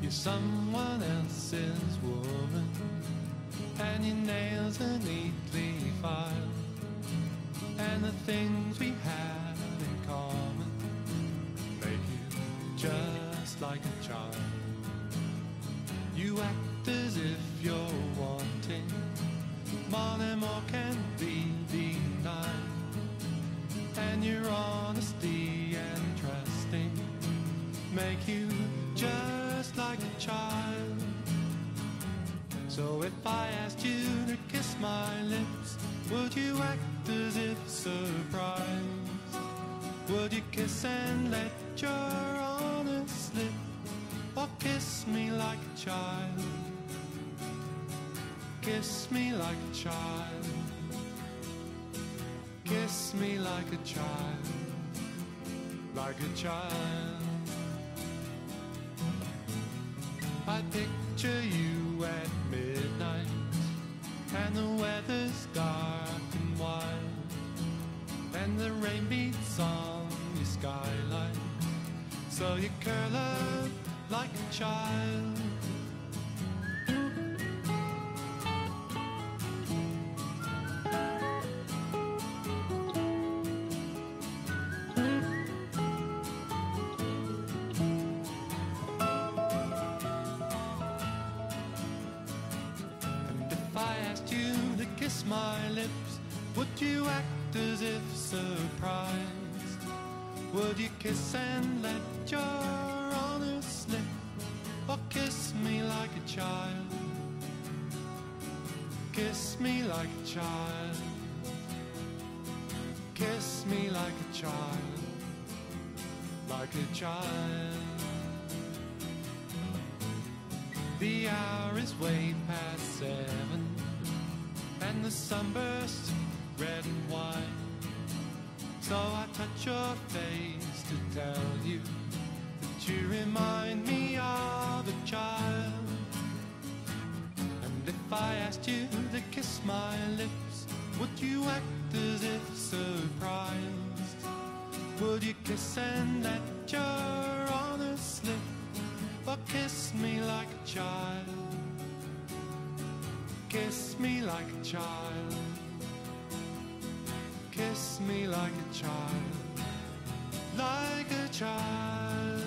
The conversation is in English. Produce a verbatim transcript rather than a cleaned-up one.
You're someone else's woman, and your nails are neatly filed, and the things we have in common make you just like a child. You act as if you're wanting more than more can be denied, and your honesty and trusting make you just like a child. So if I asked you to kiss my lips, would you act as if surprised? Would you kiss and let your honor slip, or kiss me like a child? Kiss me like a child. Kiss me like a child. Like a child. I picture you at midnight, and the weather's dark and wild, and the rain beats on your skyline, so you curl up like a child. Kiss my lips, would you act as if surprised? Would you kiss and let your honor slip, or kiss me like a child? Kiss me like a child. Kiss me like a child. Like a child. The hour is way past seven, and the sunburst red and white. So I touch your face to tell you that you remind me of a child. And if I asked you to kiss my lips, would you act as if surprised? Would you kiss and let your honor slip, or kiss me like a child? Kiss me like a child. Kiss me like a child. Like a child.